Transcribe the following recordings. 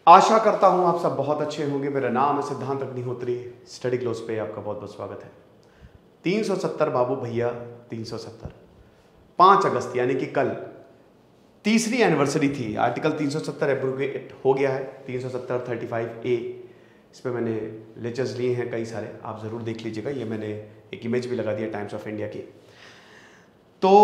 आशा करता हूं आप सब बहुत अच्छे होंगे। मेरा नाम है सिद्धांत अग्निहोत्री। स्टडी क्लोज पे आपका बहुत बहुत स्वागत है। 370 बाबू भैया 370 5 अगस्त यानी कि कल तीसरी एनिवर्सरी थी। आर्टिकल 370 एब्रोगेट हो गया है। 370 35A इस पर मैंने लेक्चर्स लिए हैं कई सारे, आप ज़रूर देख लीजिएगा। ये मैंने एक इमेज भी लगा दिया टाइम्स ऑफ इंडिया की। तो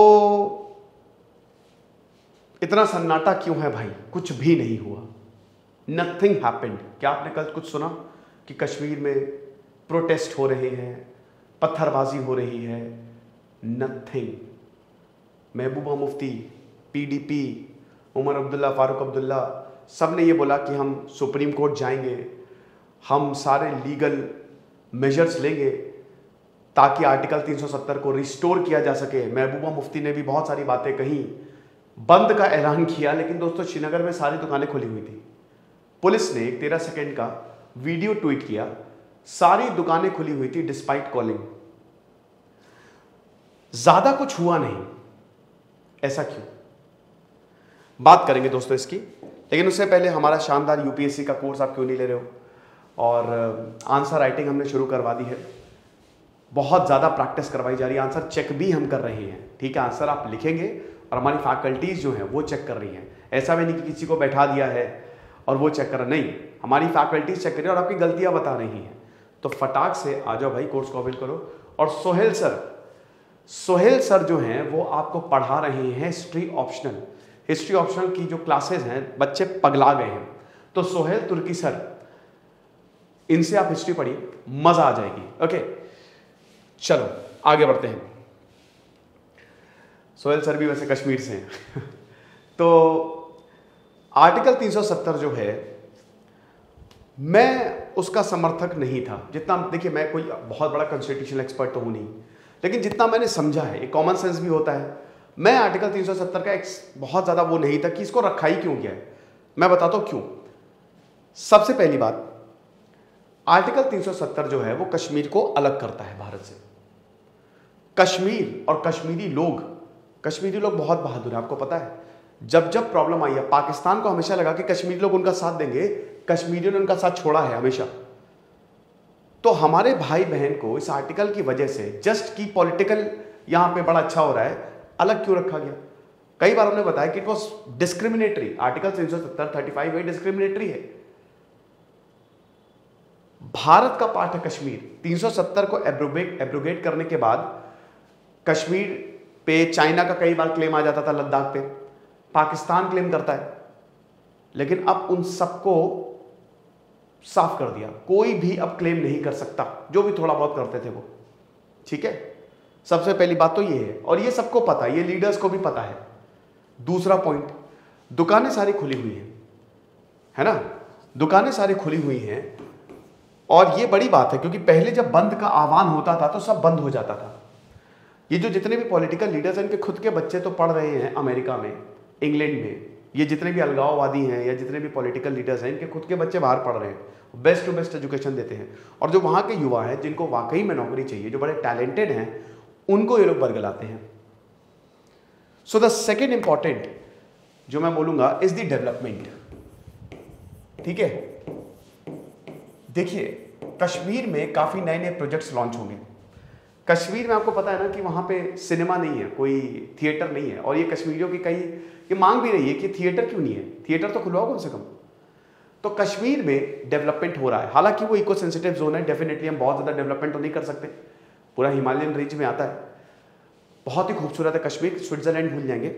इतना सन्नाटा क्यों है भाई? कुछ भी नहीं हुआ, नथिंग हैपेंड। क्या आपने कल कुछ सुना कि कश्मीर में प्रोटेस्ट हो रहे हैं, पत्थरबाजी हो रही है? नथिंग। महबूबा मुफ्ती, PDP, उमर अब्दुल्ला, फारूक अब्दुल्ला, सब ने ये बोला कि हम सुप्रीम कोर्ट जाएंगे, हम सारे लीगल मेजर्स लेंगे ताकि आर्टिकल 370 को रिस्टोर किया जा सके। महबूबा मुफ्ती ने भी बहुत सारी बातें कही, बंद का ऐलान किया। लेकिन दोस्तों, श्रीनगर में सारी दुकानें खुली हुई थी। पुलिस ने एक 13 सेकंड का वीडियो ट्वीट किया, सारी दुकानें खुली हुई थी डिस्पाइट कॉलिंग। ज्यादा कुछ हुआ नहीं। ऐसा क्यों? बात करेंगे दोस्तों इसकी। लेकिन उससे पहले हमारा शानदार UPSC का कोर्स आप क्यों नहीं ले रहे हो? और आंसर राइटिंग हमने शुरू करवा दी है, बहुत ज़्यादा प्रैक्टिस करवाई जा रही है। आंसर चेक भी हम कर रहे हैं, ठीक है? आंसर आप लिखेंगे और हमारी फैकल्टीज जो हैं वो चेक कर रही हैं। ऐसा भी नहीं कि किसी को बैठा दिया है और वो चेक कर रहा, नहीं, हमारी फैकल्टीज चेक कर रही है और आपकी गलतियां बता रही हैं। तो फटाक से आ जाओ भाई, कोर्स को अवेल करो। और सोहेल सर जो हैं वो आपको पढ़ा रहे हैं हिस्ट्री ऑप्शनल की जो क्लासेस हैं, बच्चे पगला गए हैं। तो सोहेल तुर्की सर, इनसे आप हिस्ट्री पढ़िए, मजा आ जाएगी। ओके, चलो आगे बढ़ते हैं। सोहेल सर भी वैसे कश्मीर से हैं तो आर्टिकल 370 जो है, मैं उसका समर्थक नहीं था जितना। देखिए, मैं कोई बहुत बड़ा कॉन्स्टिट्यूशनल एक्सपर्ट तो हूं नहीं, लेकिन जितना मैंने समझा है, एक कॉमन सेंस भी होता है। मैं आर्टिकल 370 का बहुत ज़्यादा वो नहीं था कि इसको रखा ही क्यों गया है। मैं बताता हूं क्यों। सबसे पहली बात, आर्टिकल 370 जो है वो कश्मीर को अलग करता है भारत से। कश्मीर और कश्मीरी लोग बहुत बहादुर है, आपको पता है। जब जब प्रॉब्लम आई है, पाकिस्तान को हमेशा लगा कि कश्मीरी लोग उनका साथ देंगे, कश्मीरियों ने उनका साथ छोड़ा है हमेशा। तो हमारे भाई बहन को इस आर्टिकल की वजह से, जस्ट की पॉलिटिकल यहां पे बड़ा अच्छा हो रहा है, अलग क्यों रखा गया? कई बार हमने बताया कि it was discriminatory. Article 370 35A discriminatory है। भारत का पार्ट है कश्मीर। 370 को एब्रोगेट करने के बाद कश्मीर पे चाइना का कई बार क्लेम आ जाता था, लद्दाख पे पाकिस्तान क्लेम करता है। लेकिन अब उन सबको साफ कर दिया, कोई भी अब क्लेम नहीं कर सकता, जो भी थोड़ा बहुत करते थे वो, ठीक है? सबसे पहली बात तो ये है, और ये सबको पता है, ये लीडर्स को भी पता है। दूसरा पॉइंट, दुकानें सारी खुली हुई हैं, है ना? दुकानें सारी खुली हुई हैं और ये बड़ी बात है, क्योंकि पहले जब बंद का आह्वान होता था तो सब बंद हो जाता था। ये जो जितने भी पॉलिटिकल लीडर्स हैं, इनके खुद के बच्चे तो पढ़ रहे हैं अमेरिका में, इंग्लैंड में। ये जितने भी अलगाववादी हैं या जितने भी पॉलिटिकल लीडर्स हैं, इनके खुद के बच्चे बाहर पढ़ रहे हैं, बेस्ट टू बेस्ट एजुकेशन देते हैं। और जो वहाँ के युवा हैं, जिनको वाकई में नौकरी चाहिए, जो बड़े टैलेंटेड हैं, उनको ये लोग बरगलाते हैं। सो द सेकेंड इंपॉर्टेंट जो मैं बोलूँगा इज द डेवलपमेंट, ठीक है? देखिए, कश्मीर में काफ़ी नए नए प्रोजेक्ट्स लॉन्च होंगे। कश्मीर में आपको पता है ना कि वहाँ पे सिनेमा नहीं है, कोई थिएटर नहीं है। और ये कश्मीरियों की ये मांग भी रही है कि थिएटर क्यों नहीं है, थिएटर तो खुलवाओ कम से कम। तो कश्मीर में डेवलपमेंट हो रहा है। हालांकि वो इको सेंसिटिव जोन है, डेफिनेटली हम बहुत ज़्यादा डेवलपमेंट तो नहीं कर सकते, पूरा हिमालयन रेंज में आता है। बहुत ही खूबसूरत है कश्मीर, स्विट्जरलैंड भूल जाएंगे।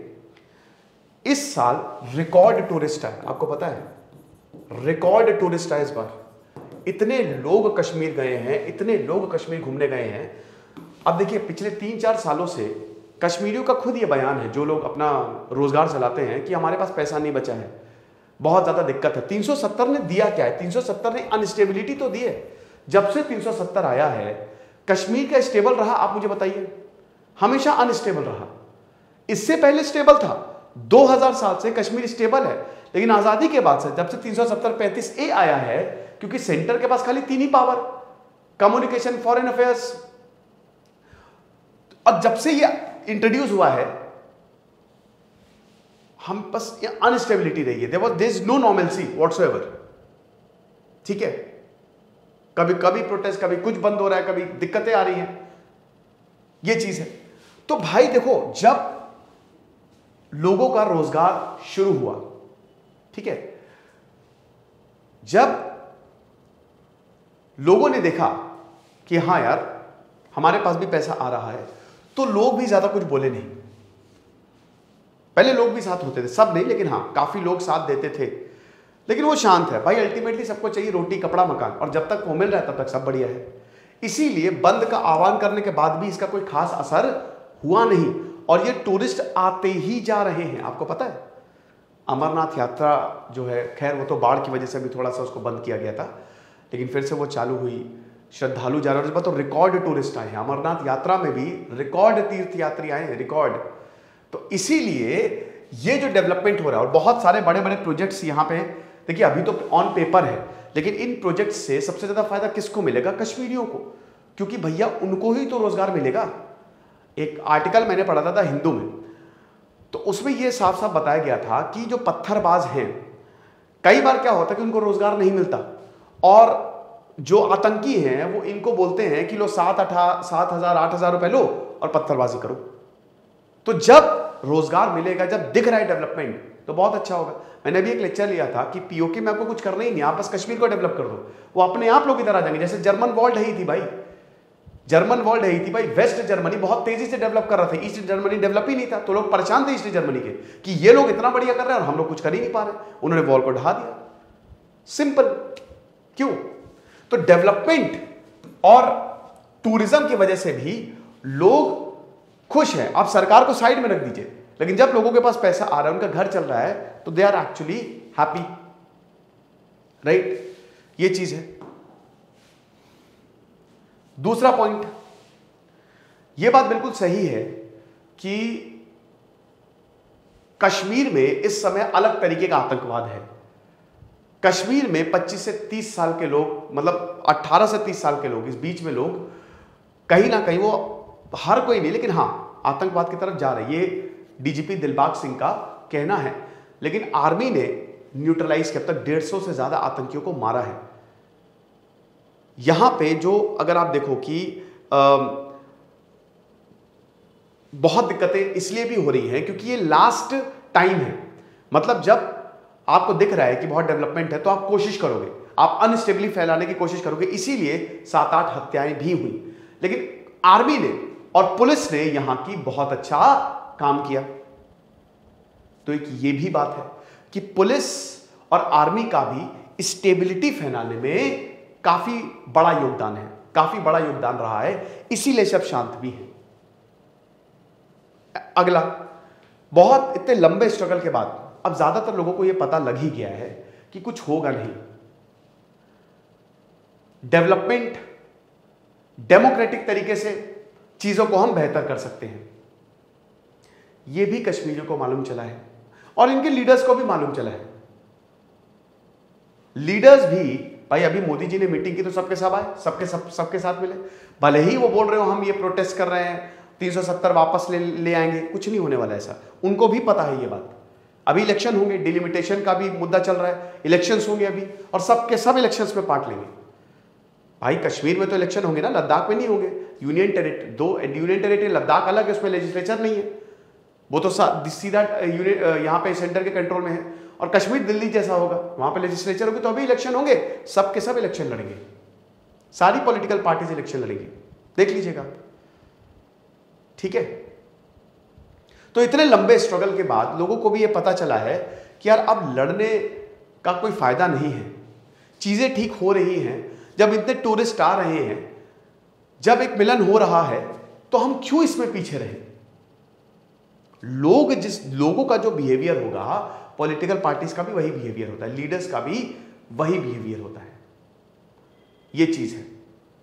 इस साल रिकॉर्ड टूरिस्ट है, आपको पता है, रिकॉर्ड टूरिस्ट है इस बार। इतने लोग कश्मीर गए हैं, इतने लोग कश्मीर घूमने गए हैं। अब देखिए, पिछले 3-4 सालों से कश्मीरियों का खुद ये बयान है, जो लोग अपना रोजगार चलाते हैं, कि हमारे पास पैसा नहीं बचा है, बहुत ज़्यादा दिक्कत है। 370 ने दिया क्या है? 370 ने अनस्टेबिलिटी तो दी है। जब से 370 आया है, कश्मीर का स्टेबल रहा? आप मुझे बताइए। हमेशा अनस्टेबल रहा। इससे पहले स्टेबल था, 2000 साल से कश्मीर स्टेबल है। लेकिन आज़ादी के बाद से, जब से 370 35A आया है, क्योंकि सेंटर के पास खाली 3 ही पावर, कम्युनिकेशन, फॉरेन अफेयर्स, और जब से ये इंट्रोड्यूस हुआ है, हम बस अनस्टेबिलिटी रही है। There is no normalcy whatsoever. ठीक है, कभी कभी प्रोटेस्ट, कभी कुछ बंद हो रहा है, कभी दिक्कतें आ रही हैं, ये चीज है। तो भाई देखो, जब लोगों का रोजगार शुरू हुआ, ठीक है, जब लोगों ने देखा कि हां यार हमारे पास भी पैसा आ रहा है, तो लोग भी ज्यादा कुछ बोले नहीं। पहले लोग भी साथ होते थे, सब नहीं लेकिन हां काफी लोग साथ देते थे, लेकिन वो शांत है भाई। अल्टीमेटली सबको चाहिए रोटी कपड़ा मकान, और जब तक वो मिल रहा है तब तक सब बढ़िया है। इसीलिए बंद का आह्वान करने के बाद भी इसका कोई खास असर हुआ नहीं, और ये टूरिस्ट आते ही जा रहे हैं। आपको पता है अमरनाथ यात्रा जो है, खैर वो तो बाढ़ की वजह से भी थोड़ा सा उसको बंद किया गया था, लेकिन फिर से वो चालू हुई, श्रद्धालु जा रहे हैं। इस बार तो रिकॉर्ड टूरिस्ट आए हैं अमरनाथ यात्रा में भी, रिकॉर्ड तीर्थयात्री आए हैं, रिकॉर्ड। तो इसीलिए ये जो डेवलपमेंट हो रहा है, और बहुत सारे बड़े बड़े प्रोजेक्ट्स यहाँ पे देखिए, अभी तो ऑन पेपर है, लेकिन इन प्रोजेक्ट से सबसे ज्यादा फायदा किसको मिलेगा? कश्मीरियों को, क्योंकि भैया उनको ही तो रोजगार मिलेगा। एक आर्टिकल मैंने पढ़ा था हिंदू में, तो उसमें यह साफ साफ बताया गया था कि जो पत्थरबाज हैं, कई बार क्या होता है कि उनको रोजगार नहीं मिलता, और जो आतंकी हैं वो इनको बोलते हैं कि लो 7,000 8,000 रुपए लो और पत्थरबाजी करो। तो जब रोजगार मिलेगा, जब दिख रहा है डेवलपमेंट, तो बहुत अच्छा होगा। मैंने अभी एक लेक्चर लिया था कि पीओके में आपको कुछ करना ही नहीं, आप बस कश्मीर को डेवलप कर दो, वो अपने आप लोग इधर आ जाएंगे। जैसे जर्मन वॉल्ड है ही थी भाई, जर्मन वॉल्ड है ही थी भाई। वेस्ट जर्मनी बहुत तेजी से डेवलप कर रहा था, ईस्ट जर्मनी डेवलप ही नहीं था, तो लोग परेशान थे ईस्ट जर्मनी के कि ये लोग इतना बढ़िया कर रहे हैं और हम लोग कुछ कर ही नहीं पा रहे। उन्होंने वॉल को ढा दिया, सिंपल। क्यों? तो डेवलपमेंट और टूरिज्म की वजह से भी लोग खुश हैं। आप सरकार को साइड में रख दीजिए, लेकिन जब लोगों के पास पैसा आ रहा है, उनका घर चल रहा है, तो they are actually happy, right? ये चीज है। दूसरा पॉइंट, यह बात बिल्कुल सही है कि कश्मीर में इस समय अलग तरीके का आतंकवाद है। कश्मीर में 25 से 30 साल के लोग, मतलब 18 से 30 साल के लोग, इस बीच में लोग कहीं ना कहीं, वो हर कोई नहीं लेकिन हां आतंकवाद की तरफ जा रहे हैं। ये डीजीपी दिलबाग सिंह का कहना है, लेकिन आर्मी ने न्यूट्रलाइज किया, अब तक 150 से ज्यादा आतंकियों को मारा है। यहां पे जो अगर आप देखो कि बहुत दिक्कतें इसलिए भी हो रही हैं क्योंकि ये लास्ट टाइम है। मतलब जब आपको दिख रहा है कि बहुत डेवलपमेंट है, तो आप कोशिश करोगे, आप अनस्टेबली फैलाने की कोशिश करोगे, इसीलिए 7-8 हत्याएं भी हुई। लेकिन आर्मी ने और पुलिस ने यहां की बहुत अच्छा काम किया। तो एक ये भी बात है कि पुलिस और आर्मी का भी स्टेबिलिटी फैलाने में काफी बड़ा योगदान है, काफी बड़ा योगदान रहा है, इसीलिए सब शांत भी है। अगला, बहुत इतने लंबे स्ट्रगल के बाद अब ज्यादातर लोगों को यह पता लग ही गया है कि कुछ होगा नहीं। डेवलपमेंट, डेमोक्रेटिक तरीके से चीजों को हम बेहतर कर सकते हैं, यह भी कश्मीरियों को मालूम चला है और इनके लीडर्स को भी मालूम चला है। लीडर्स भी भाई, अभी मोदी जी ने मीटिंग की तो सबके सब आए, सबके साथ मिले। भले ही वो बोल रहे हो हम ये प्रोटेस्ट कर रहे हैं, 370 वापस ले आएंगे, कुछ नहीं होने वाला ऐसा। उनको भी पता है ये बात। अभी इलेक्शन होंगे, डिलिमिटेशन का भी मुद्दा चल रहा है, इलेक्शंस होंगे अभी, और सबके सब इलेक्शंस में पार्ट लेंगे। भाई कश्मीर में तो इलेक्शन होंगे ना, लद्दाख में नहीं होंगे। यूनियन टेरिटरी लद्दाख अलग है, उसमें लेजिस्लेचर नहीं है, वो तो सीधा यहाँ पे सेंटर के कंट्रोल में है। और कश्मीर दिल्ली जैसा होगा, वहां पे लेजिस्लेचर होगी, तो अभी इलेक्शन होंगे, सबके सब इलेक्शन लड़ेंगे, सारी पॉलिटिकल पार्टीज इलेक्शन लड़ेंगी, देख लीजिएगा, ठीक है। तो इतने लंबे स्ट्रगल के बाद लोगों को भी ये पता चला है कि यार अब लड़ने का कोई फायदा नहीं है, चीजें ठीक हो रही हैं। जब इतने टूरिस्ट आ रहे हैं, जब एक मिलन हो रहा है, तो हम क्यों इसमें पीछे रहे? लोगों का जो बिहेवियर होगा, पॉलिटिकल पार्टीज का भी वही बिहेवियर होता है, लीडर्स का भी वही बिहेवियर होता है, ये चीज है।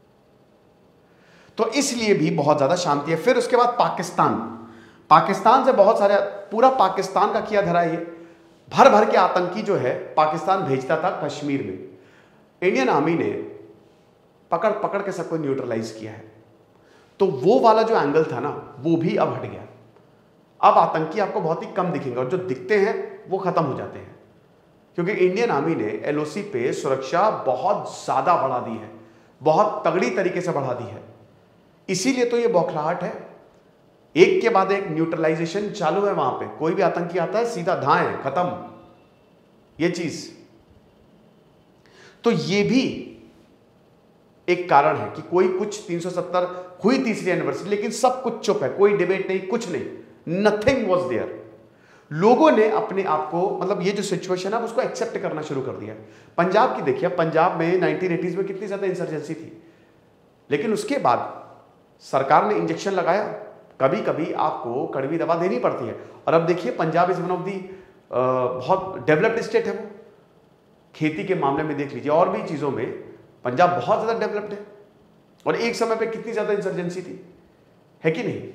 तो इसलिए भी बहुत ज्यादा शांति है। फिर उसके बाद पाकिस्तान से बहुत सारे, पूरा पाकिस्तान का किया धरा, ये भर भर के आतंकी जो है पाकिस्तान भेजता था कश्मीर में। इंडियन आर्मी ने पकड़ पकड़ के सबको न्यूट्रलाइज किया है। तो वो वाला जो एंगल था ना, वो भी अब हट गया। अब आतंकी आपको बहुत ही कम दिखेंगे, और जो दिखते हैं वो खत्म हो जाते हैं, क्योंकि इंडियन आर्मी ने एलओसी पे सुरक्षा बहुत ज्यादा बढ़ा दी है, बहुत तगड़ी तरीके से बढ़ा दी है। इसीलिए तो ये बौखलाहट है, एक के बाद एक न्यूट्रलाइजेशन चालू है। वहां पे कोई भी आतंकी आता है सीधा धाएं, खत्म ये चीज। तो ये भी एक कारण है कि कोई कुछ 370 हुई तीसरी एनिवर्सरी, लेकिन सब कुछ चुप है, कोई डिबेट नहीं, कुछ नहीं, नथिंग वाज देयर। लोगों ने अपने आप को, मतलब ये जो सिचुएशन है उसको एक्सेप्ट करना शुरू कर दिया। पंजाब की देखिए, पंजाब में 1980s में कितनी ज्यादा इंसर्जेंसी थी, लेकिन उसके बाद सरकार ने इंजेक्शन लगाया। कभी कभी आपको कड़वी दवा देनी पड़ती है। और अब देखिए Punjab is one of the बहुत डेवलप्ड स्टेट है वो। खेती के मामले में देख लीजिए, और भी चीजों में पंजाब बहुत ज्यादा डेवलप्ड है। और एक समय पे कितनी ज्यादा इंसर्जेंसी थी, है कि नहीं?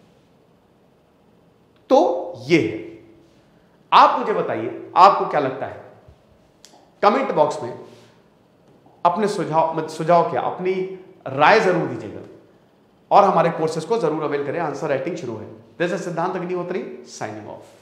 तो ये है। आप मुझे बताइए आपको क्या लगता है, कमेंट बॉक्स में अपने सुझाव क्या, अपनी राय जरूर दीजिएगा। और हमारे कोर्सेज को जरूर अवेल करें। आंसर राइटिंग शुरू है। दिस इज सिद्धांत अग्निहोत्री साइनिंग ऑफ।